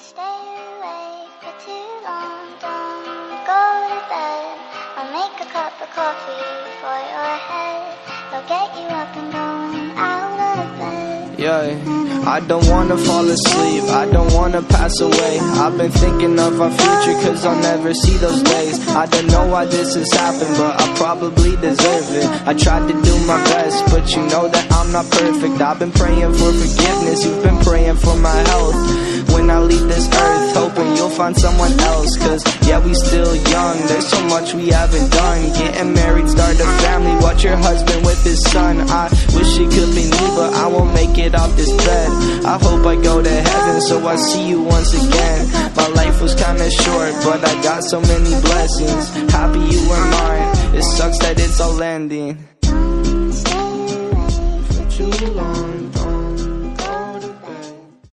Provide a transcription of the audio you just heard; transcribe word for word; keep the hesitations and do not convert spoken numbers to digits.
stay awake for too long. Don't go to bed. I'll make a cup of coffee for your head. They'll get you up and going out of bed. Yeah, I don't wanna fall asleep, I don't wanna pass away. I've been thinking of our future cause I'll never see those days. I don't know why this has happened, but I probably deserve it. I tried to do my best, but you know that I'm not perfect. I've been praying for forgiveness, you've been praying for my health. When I leave this earth, hoping you'll find someone else. Cause yeah, we still young, there's so much we haven't done. Getting married, start a family, watch your husband with his son. I wish it could be me, but I won't make it off this bed. I hope I go to heaven, so I see you once again. My life was kinda short, but I got so many blessings. Happy you were mine, it sucks that it's all ending.